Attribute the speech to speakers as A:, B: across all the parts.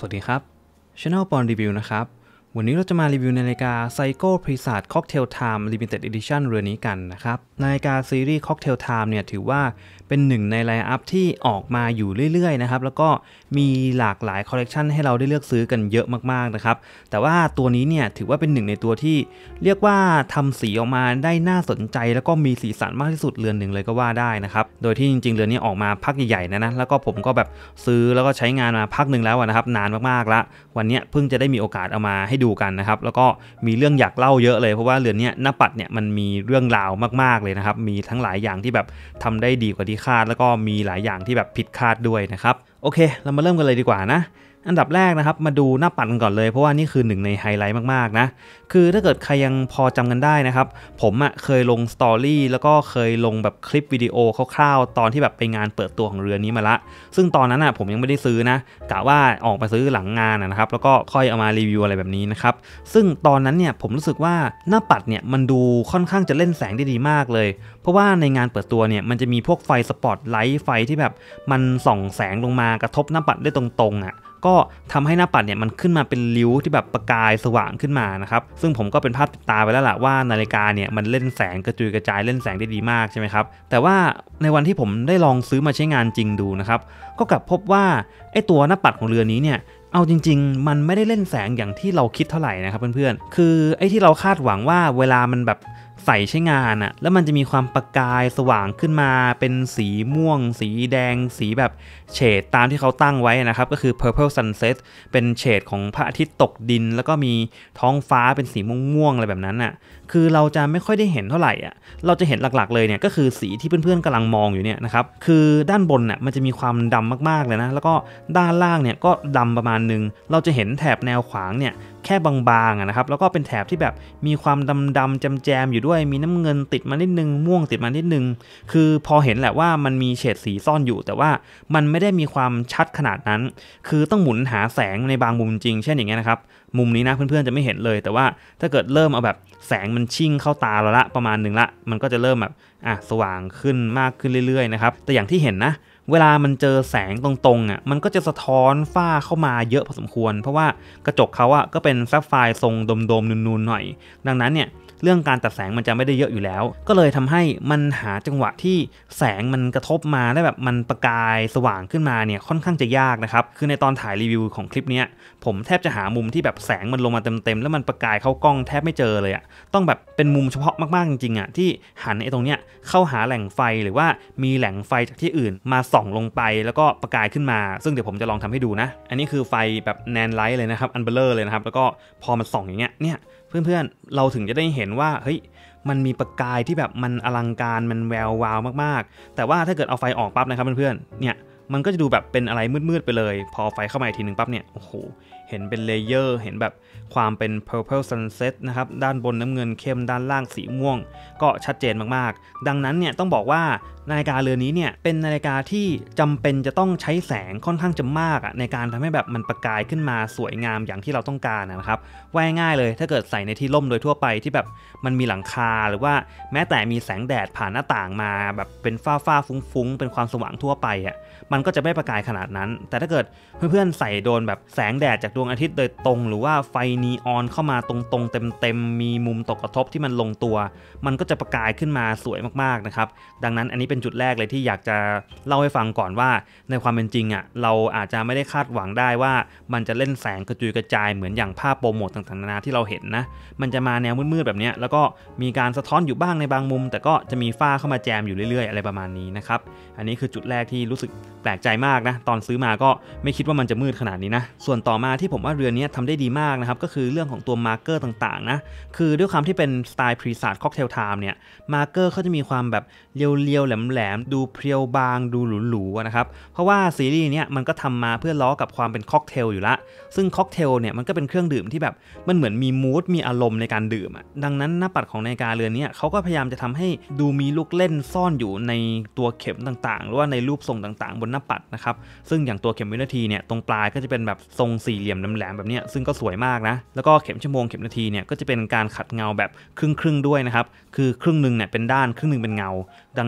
A: สวัสดีครับ Channel ปอนรีวิวนะครับวันนี้เราจะมารีวิวนาฬิกา Seiko Presage Cocktail Time Limited Edition เรือนนี้กันนะครับนาฬิกาซีรีส์ Cocktail Time เนี่ยถือว่าเป็นหนึ่งในไลน์อัพที่ออกมาอยู่เรื่อยๆนะครับแล้วก็มีหลากหลายคอลเลกชันให้เราได้เลือกซื้อกันเยอะมากๆนะครับแต่ว่าตัวนี้เนี่ยถือว่าเป็นหนึ่งในตัวที่เรียกว่าทำสีออกมาได้น่าสนใจแล้วก็มีสีสันมากที่สุดเรือนหนึ่งเลยก็ว่าได้นะครับโดยที่จริงๆเรือนนี้ออกมาพักใหญ่ๆนะแล้วก็ผมก็แบบซื้อแล้วก็ใช้งานมาพักหนึ่งแล้วนะครับนานมากๆแล้ววันนี้เพิ่งจะได้มีโอกาสเอามาให้ดูกันนะครับแล้วก็มีเรื่องอยากเล่าเยอะเลยเพราะว่าเรือนนี้หน้าปัดเนี่ยมันมีเรื่องราวมากๆเลยนะครับมีทั้งหลายอย่างที่แบบทำได้ดีกว่าที่คาดแล้วก็มีหลายอย่างที่แบบผิดคาดด้วยนะครับโอเคเรามาเริ่มกันเลยดีกว่านะอันดับแรกนะครับมาดูหน้าปัดกันก่อนเลยเพราะว่านี่คือหนึ่งในไฮไลท์มากๆนะคือถ้าเกิดใครยังพอจำกันได้นะครับผมเคยลงสตอรี่แล้วก็เคยลงแบบคลิปวิดีโอคร่าวๆตอนที่แบบไปงานเปิดตัวของเรือนนี้มาละซึ่งตอนนั้นผมยังไม่ได้ซื้อนะกะว่าออกมาซื้อหลังงานนะครับแล้วก็ค่อยเอามารีวิวอะไรแบบนี้นะครับซึ่งตอนนั้นเนี่ยผมรู้สึกว่าหน้าปัดเนี่ยมันดูค่อนข้างจะเล่นแสงได้ดีมากเลยเพราะว่าในงานเปิดตัวเนี่ยมันจะมีพวกไฟสปอตไลท์ไฟที่แบบมันส่องแสงลงมากระทบหน้าปัดได้ตรงๆก็ทำให้หน้าปัดเนี่ยมันขึ้นมาเป็นริ้วที่แบบประกายสว่างขึ้นมานะครับซึ่งผมก็เป็นภาพติดตาไปแล้วล่ะว่านาฬิกาเนี่ยมันเล่นแสงกระจุยกระจายเล่นแสงได้ดีมากใช่ไหมครับแต่ว่าในวันที่ผมได้ลองซื้อมาใช้งานจริงดูนะครับก็กลับพบว่าไอ้ตัวหน้าปัดของเรือนนี้เนี่ยเอาจริงๆมันไม่ได้เล่นแสงอย่างที่เราคิดเท่าไหร่นะครับเพื่อนๆคือไอ้ที่เราคาดหวังว่าเวลามันแบบใส่ใช้งานแล้วมันจะมีความประกายสว่างขึ้นมาเป็นสีม่วงสีแดงสีแบบเฉดตามที่เขาตั้งไว้นะครับก็คือ purple sunset เป็นเฉดของพระอาทิตย์ตกดินแล้วก็มีท้องฟ้าเป็นสีม่วงๆอะไรแบบนั้นคือเราจะไม่ค่อยได้เห็นเท่าไหร่เราจะเห็นหลักๆเลยเนี่ยก็คือสีที่เพื่อนๆกำลังมองอยู่เนี่ยนะครับคือด้านบนมันจะมีความดำมากๆเลยนะแล้วก็ด้านล่างเนี่ยก็ดำประมาณนึงเราจะเห็นแถบแนวขวางเนี่ยแค่บางๆนะครับแล้วก็เป็นแถบที่แบบมีความดำๆแจมๆอยู่ด้วยมีน้ำเงินติดมานิดนึงม่วงติดมานิดนึงคือพอเห็นแหละว่ามันมีเฉดสีซ่อนอยู่แต่ว่ามันไม่ได้มีความชัดขนาดนั้นคือต้องหมุนหาแสงในบางมุมจริงเช่นอย่างเงี้ยนะครับมุมนี้นะเพื่อนๆจะไม่เห็นเลยแต่ว่าถ้าเกิดเริ่มเอาแบบแสงมันชิ่งเข้าตาเราละประมาณนึงละมันก็จะเริ่มแบบสว่างขึ้นมากขึ้นเรื่อยๆนะครับแต่อย่างที่เห็นนะเวลามันเจอแสงตรงๆมันก็จะสะท้อนฝ้าเข้ามาเยอะพอสมควรเพราะว่ากระจกเขาก็เป็นแซฟไฟร์ทรงโดมๆนูนๆหน่อยดังนั้นเนี่ยเรื่องการตัดแสงมันจะไม่ได้เยอะอยู่แล้วก็เลยทำให้มันหาจังหวะที่แสงมันกระทบมาได้แบบมันประกายสว่างขึ้นมาเนี่ยค่อนข้างจะยากนะครับคือในตอนถ่ายรีวิวของคลิปนี้ผมแทบจะหามุมที่แบบแสงมันลงมาเต็มๆแล้วมันประกายเข้ากล้องแทบไม่เจอเลยต้องแบบเป็นมุมเฉพาะมากๆจริงๆที่หันไอ้ตรงเนี้ยเข้าหาแหล่งไฟหรือว่ามีแหล่งไฟจากที่อื่นมาส่องลงไปแล้วก็ประกายขึ้นมาซึ่งเดี๋ยวผมจะลองทำให้ดูนะอันนี้คือไฟแบบแนนไลท์เลยนะครับอันเบลเลอร์เลยนะครับแล้วก็พอมันส่องอย่างเงี้ยเนี่ยเพื่อนๆเราถึงจะได้เห็นว่าเฮ้ยมันมีประกายที่แบบมันอลังการมันแวววาวมากๆแต่ว่าถ้าเกิดเอาไฟออกปั๊บนะครับเพื่อนๆเนี่ยมันก็จะดูแบบเป็นอะไรมืดๆไปเลยพอไฟเข้ามาอีกทีนึงปั๊บเนี่ยโอ้โหเห็นเป็นเลเยอร์เห็นแบบความเป็น purple sunset นะครับด้านบนน้ำเงินเข้มด้านล่างสีม่วงก็ชัดเจนมากๆดังนั้นเนี่ยต้องบอกว่านาฬิกาเรือนนี้เนี่ยเป็นนาฬิกาที่จำเป็นจะต้องใช้แสงค่อนข้างจะมากในการทำให้แบบมันประกายขึ้นมาสวยงามอย่างที่เราต้องการนะครับว่าง่ายเลยถ้าเกิดใส่ในที่ร่มโดยทั่วไปที่แบบมันมีหลังคาหรือว่าแม้แต่มีแสงแดดผ่านหน้าต่างมาแบบเป็นฝ้าฟุ้งๆเป็นความสว่างทั่วไปมันก็จะไม่ประกายขนาดนั้นแต่ถ้าเกิดเพื่อนๆใส่โดนแบบแสงแดดจากดวงอาทิตย์โดยตรงหรือว่าไฟนีออนเข้ามาตรงๆเต็มๆมีมุมตกกระทบที่มันลงตัวมันก็จะประกายขึ้นมาสวยมากๆนะครับดังนั้นอันนี้เป็นจุดแรกเลยที่อยากจะเล่าให้ฟังก่อนว่าในความเป็นจริงเราอาจจะไม่ได้คาดหวังได้ว่ามันจะเล่นแสงกระจุยกระจายเหมือนอย่างภาพโปรโมทต่างๆนานาที่เราเห็นนะมันจะมาแนวมืดๆแบบนี้แล้วก็มีการสะท้อนอยู่บ้างในบางมุมแต่ก็จะมีฝ้าเข้ามาแจมอยู่เรื่อยๆอะไรประมาณนี้นะครับอันนี้คือจุดแรกที่รู้สึกแปลกใจมากนะตอนซื้อมาก็ไม่คิดว่ามันจะมืดขนาดนี้นะส่วนต่อมาที่ผมว่าเรือนนี้ทำได้ดีมากนะครับก็คือเรื่องของตัวมาร์เกอร์ต่างๆนะคือด้วยความที่เป็นสไตล์ Presage Cocktail Time เนี่ยมาร์เกอร์เขาจะมีความแบบเรียวๆแหลมๆดูเพรียวบางดูหรูๆนะครับเพราะว่าซีรีส์นี้มันก็ทำมาเพื่อล้อกับความเป็นค็อกเทลอยู่ละซึ่งค็อกเทลเนี่ยมันก็เป็นเครื่องดื่มที่แบบมันเหมือนมีมูดมีอารมณ์ในการดื่มดังนั้นหน้าปัดของนาฬิกาเรือนนี้เขาก็พยายามจะทำให้ดูมีลูกเล่นซ่อนอยู่ในตัวเข็มต่างๆหรือว่าในรูปทรงต่างๆบนหน้าปัดนะครับซึ่งอย่างตัวเข็มวินาทีเนี่ยตรงปลายก็จะเป็นแบบทรงสี่เหลี่ยมแหลมๆแบบนี้ซึ่งก็สวยมากนะแล้วก็เข็มชั่วโมงเข็มนาทีเนี่ยก็จะเป็นการขัดเงาแบบครึ่งๆด้วยนะครับคือครึ่งนึงเนี่ยเป็นด้านครึ่งนึงเป็นเงาดังนั้นเนี่ย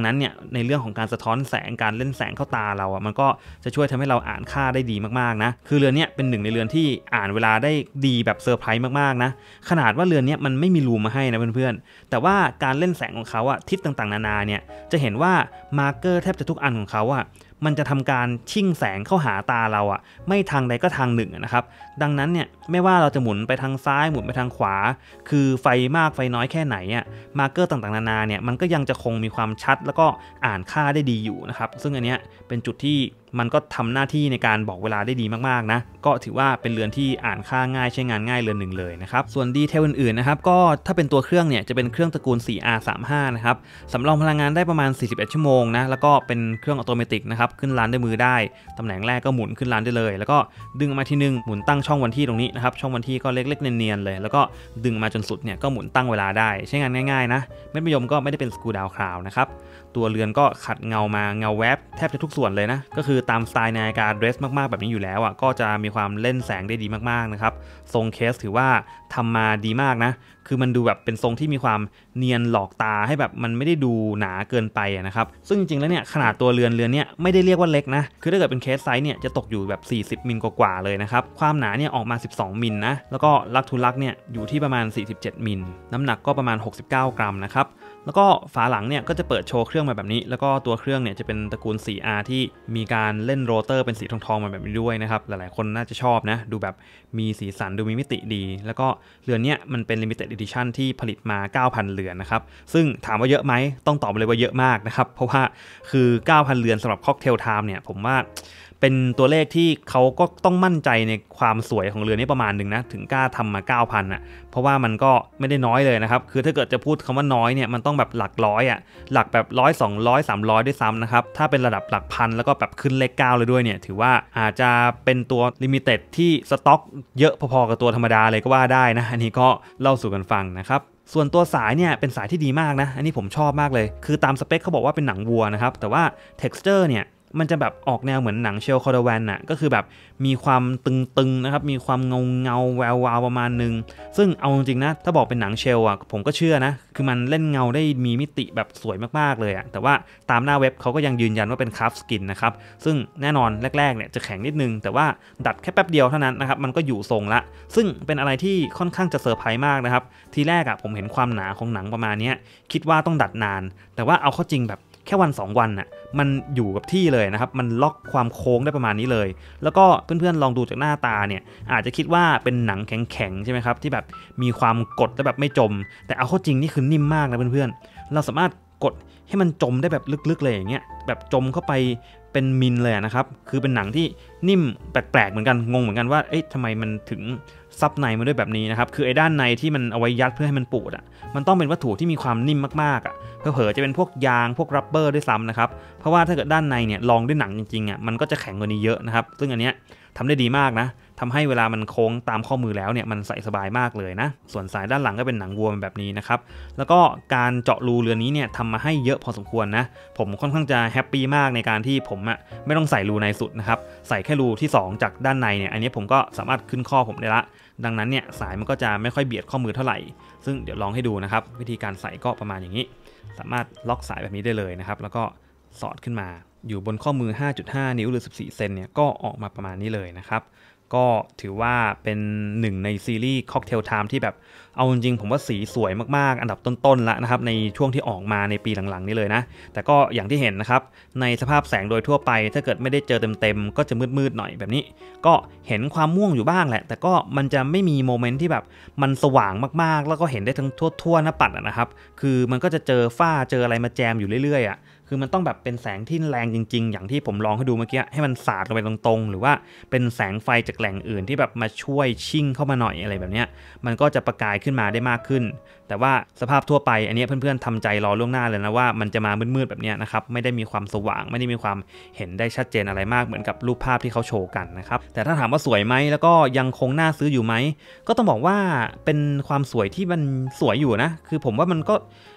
A: ในเรื่องของการสะท้อนแสงการเล่นแสงเข้าตาเรามันก็จะช่วยทำให้เราอ่านค่าได้ดีมากๆนะคือเรือนนี้เป็นหนึ่งในเรือนที่อ่านเวลาได้ดีแบบเซอร์ไพรส์มากๆนะขนาดว่าเรือนนี้มันไม่มีรูมมาให้นะเพื่อนๆแต่ว่าการเล่นแสงของเขาทิศต่างๆนานาเนี่ยจะเห็นว่ามาร์กเกอร์แทบจะทุกอันของเขามันจะทำการชิ่งแสงเข้าหาตาเราไม่ทางใดก็ทางหนึ่งนะครับดังนั้นเนี่ยไม่ว่าเราจะหมุนไปทางซ้ายหมุนไปทางขวาคือไฟมากไฟน้อยแค่ไหนมาร์กเกอร์ต่างๆนานาเนี่ยมันก็ยังจะคงมีความชัดแล้วก็อ่านค่าได้ดีอยู่นะครับซึ่งอันเนี้ยเป็นจุดที่มันก็ทำหน้าที่ในการบอกเวลาได้ดีมากๆนะก็ถือว่าเป็นเรือนที่อ่านค่าง่ายใช้งานง่ายเรือนหนึ่งเลยนะครับส่วนดีเทลอื่นๆนะครับก็ถ้าเป็นตัวเครื่องเนี่ยจะเป็นเครื่องตระกูล 4R35 นะครับสำรองพลังงานได้ประมาณ41ชั่วโมงนะแล้วก็เป็นเครื่องออโตเมติกนะครับขึ้นรันด้วยมือได้ตำแหน่งแรกก็หมุนขึ้นรันได้เลยแล้วก็ดึงมาทีนึงหมุนตั้งช่องวันที่ตรงนี้นะครับช่องวันที่ก็เล็กๆเนียนๆเลยแล้วก็ดึงมาจนสุดเนี่ยก็หมุนตั้งเวลาได้ใช้งานง่ายๆนะเม็ดมะยมก็ไม่ได้เป็นสกูดาวคราวนะครับตัวเรือนก็ขัดเงามาเงาแวบแทบจะทุกส่วนเลยนะก็คือตามสไตล์นาฬิกาเดรสมากๆแบบนี้อยู่แล้วก็จะมีความเล่นแสงได้ดีมากๆนะครับทรงเคสถือว่าทำมาดีมากนะคือมันดูแบบเป็นทรงที่มีความเนียนหลอกตาให้แบบมันไม่ได้ดูหนาเกินไปนะครับซึ่งจริงๆแล้วเนี่ยขนาดตัวเรือนเนี่ยไม่ได้เรียกว่าเล็กนะคือถ้าเกิดเป็นเคสไซส์เนี่ยจะตกอยู่แบบ40มิลกว่าๆเลยนะครับความหนาเนี่ยออกมา12มิลนะแล้วก็ลักทูลักเนี่ยอยู่ที่ประมาณ47มิลน้ำหนักก็ประมาณ69กรัมนะครับแล้วก็ฝาหลังเนี่ยก็จะเปิดโชว์เครื่องมาแบบนี้แล้วก็ตัวเครื่องเนี่ยจะเป็นตระกูล 4R ที่มีการเล่นโรเตอร์เป็นสีทองๆมาแบบนี้ด้วยนะครับหลายๆคนน่าจะชอบนะดูแบบมีสีสันดูมีมิติดีแล้วก็เรือนเนี้ยมันเป็น Limited Edition ที่ผลิตมา 9,000 เรือนนะครับซึ่งถามว่าเยอะไหมต้องตอบเลยว่าเยอะมากนะครับเพราะว่าคือ 9,000 เรือนสำหรับ Cocktail Time เนี่ยผมว่าเป็นตัวเลขที่เขาก็ต้องมั่นใจในความสวยของเรือนนี้ประมาณหนึ่งนะถึงกล้าทำมา 9,000 เพราะว่ามันก็ไม่ได้น้อยเลยนะครับคือถ้าเกิดจะพูดคำว่าน้อยเนี่ยมันต้องแบบหลักร้อยหลักแบบ100 200 300ด้วยซ้ำนะครับถ้าเป็นระดับหลักพันแล้วก็แบบขึ้นเลข9เลยด้วยเนี่ยถือว่าอาจจะเป็นตัวลิมิเต็ดที่สต็อกเยอะพอๆกับตัวธรรมดาเลยก็ว่าได้นะอันนี้ก็เล่าสู่กันฟังนะครับส่วนตัวสายเนี่ยเป็นสายที่ดีมากนะอันนี้ผมชอบมากเลยคือตามสเปคเขาบอกว่าเป็นหนังวัวนะครับแต่ว่า texture เนี่ยมันจะแบบออกแนวเหมือนหนังเชลคอร์ดแวนก็คือแบบมีความตึงๆนะครับมีความเงาแวววาวประมาณนึงซึ่งเอาจริงๆนะถ้าบอกเป็นหนังเชลผมก็เชื่อนะคือมันเล่นเงาได้มีมิติแบบสวยมากๆเลยแต่ว่าตามหน้าเว็บเขาก็ยังยืนยันว่าเป็นคราฟสกินนะครับซึ่งแน่นอนแรกๆเนี่ยจะแข็งนิดนึงแต่ว่าดัดแค่แป๊บเดียวเท่านั้นนะครับมันก็อยู่ทรงละซึ่งเป็นอะไรที่ค่อนข้างจะเซอร์ไพรส์มากนะครับทีแรกผมเห็นความหนาของหนังประมาณนี้คิดว่าต้องดัดนานแต่ว่าเอาเข้าจริงแบบแค่วัน2วันมันอยู่กับที่เลยนะครับมันล็อกความโค้งได้ประมาณนี้เลยแล้วก็เพื่อนๆลองดูจากหน้าตาเนี่ยอาจจะคิดว่าเป็นหนังแข็งๆใช่ไหมครับที่แบบมีความกดและแบบไม่จมแต่เอาเข้าจริงนี่คือนิ่มมากนะเพื่อนๆเราสามารถกดให้มันจมได้แบบลึกๆเลยอย่างเงี้ยแบบจมเข้าไปเป็นมิลเลยนะครับคือเป็นหนังที่นิ่มแปลกๆเหมือนกันงงเหมือนกันว่าเอ๊ะทำไมมันถึงซับในมาด้วยแบบนี้นะครับคือไอ้ด้านในที่มันเอาไว้ยัดเพื่อให้มันปูดมันต้องเป็นวัตถุที่มีความนิ่มมากๆเผลอๆจะเป็นพวกยางพวกรับเบอร์ด้วยซ้ำนะครับเพราะว่าถ้าเกิดด้านในเนี่ยลองด้วยหนังจริงๆมันก็จะแข็งกว่านี้เยอะนะครับซึ่งอันเนี้ยทำได้ดีมากนะทำให้เวลามันโค้งตามข้อมือแล้วเนี่ยมันใส่สบายมากเลยนะส่วนสายด้านหลังก็เป็นหนังวัวแบบนี้นะครับแล้วก็การเจาะรูเรือนนี้เนี่ยทำมาให้เยอะพอสมควรนะผมค่อนข้างจะแฮปปี้มากในการที่ผมไม่ต้องใส่รูในสุดนะครับใส่แค่รูที่2จากด้านในเนี่ยอันนี้ผมก็สามารถขึ้นข้อผมได้ละดังนั้นเนี่ยสายมันก็จะไม่ค่อยเบียดข้อมือเท่าไหร่ซึ่งเดี๋ยวลองให้ดูนะครับวิธีการใส่ก็ประมาณอย่างนี้สามารถล็อกสายแบบนี้ได้เลยนะครับแล้วก็สอดขึ้นมาอยู่บนข้อมือ 5.5 นิ้วหรือ14เซนเนี่ยก็ออกมาประมาณนี้เลยนะครับก็ถือว่าเป็นหนึ่งในซีรีส์ Cocktail Time ที่แบบเอาจริงๆผมว่าสีสวยมากๆอันดับต้นๆแล้วนะครับในช่วงที่ออกมาในปีหลังๆนี้เลยนะแต่ก็อย่างที่เห็นนะครับในสภาพแสงโดยทั่วไปถ้าเกิดไม่ได้เจอเต็มๆก็จะมืดๆหน่อยแบบนี้ก็เห็นความม่วงอยู่บ้างแหละแต่ก็มันจะไม่มีโมเมนต์ที่แบบมันสว่างมากๆแล้วก็เห็นได้ทั้งทั่วหน้าปัดนะครับคือมันก็จะเจอฝ้าเจออะไรมาแจมอยู่เรื่อยๆคือมันต้องแบบเป็นแสงที่แรงจริงๆอย่างที่ผมลองให้ดูเมื่อกี้ให้มันสาดลงไปตรงๆหรือว่าเป็นแสงไฟจากแหล่งอื่นที่แบบมาช่วยชิ่งเข้ามาหน่อยอะไรแบบนี้มันก็จะประกายขึ้นมาได้มากขึ้นแต่ว่าสภาพทั่วไปอันนี้เพื่อนๆทำใจรอล่วงหน้าเลยนะว่ามันจะมามืดๆแบบนี้นะครับไม่ได้มีความสว่างไม่ได้มีความเห็นได้ชัดเจนอะไรมากเหมือนกับรูปภาพที่เขาโชว์กันนะครับแต่ถ้าถามว่าสวยไหมแล้วก็ยังคงน่าซื้ออยู่ไหมก็ต้องบอกว่าเป็นความสวยที่มันสวยอยู่นะคือผมว่ามันก็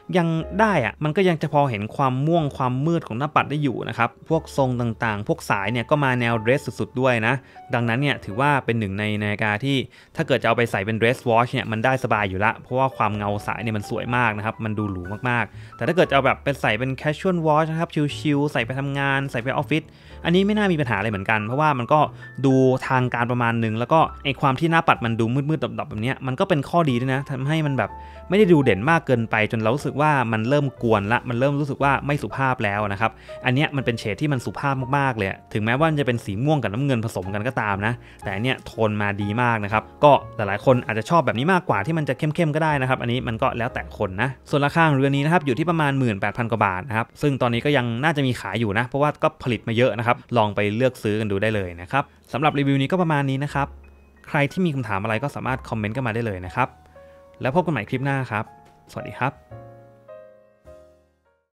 A: ยังได้อะมันก็ยังจะพอเห็นความม่วงความมืดของหน้าปัดได้อยู่นะครับพวกทรงต่างๆพวกสายเนี่ยก็มาแนวเดรสสุดๆด้วยนะดังนั้นเนี่ยถือว่าเป็นหนึ่งในนาฬิกาที่ถ้าเกิดจะเอาไปใส่เป็นเดรสวอชเนี่ยมันได้สบายอยู่ละเพราะว่าความเงาสายเนี่ยมันสวยมากนะครับมันดูหรูมากๆแต่ถ้าเกิดจะเอาแบบเป็นใส่เป็นแคชชวลวอชนะครับชิลๆใส่ไปทำงานใส่ไปออฟฟิศอันนี้ไม่น่ามีปัญหาอะไรเหมือนกันเพราะว่ามันก็ดูทางการประมาณนึงแล้วก็ไอความที่หน้าปัดมันดูมืดๆดำๆแบบนี้มันก็เป็นข้อดีด้วยนะทำให้มันแบบไม่ได้ดูเด่นมากเกินไปจนเรารู้สึกว่ามันเริ่มกวนละมันเริ่มรู้สึกว่าไม่สุภาพแล้วนะครับอันนี้มันเป็นเฉดที่มันสุภาพมากๆเลยถึงแม้ว่าจะเป็นสีม่วงกับน้ำเงินผสมกันก็ตามนะแต่อันเนี้ยโทนมาดีมากนะครับก็หลายๆคนอาจจะชอบแบบนี้มากกว่าที่มันจะเข้มๆก็ได้นะครับอันนี้มันก็แล้วแต่คนนะส่วนราคาของเรือนี้นะครับอยู่ที่ประมาณ 18,000 กว่าบาทนะครับซึ่งตอนนี้ก็ยังน่าจะมีขายอยู่นะเพราะว่าก็ผลิตมาเยอะนะครับลองไปเลือกซื้อกันดูได้เลยนะครับสำหรับรีวิวนี้ก็ประมาณนี้นะครับใครที่มีคำถามอะไรก็สามารถคอมเมนต์กันมาได้เลยนะครับแล้วพบกันใหม่คลิปหน้าครับสวัสดีครับ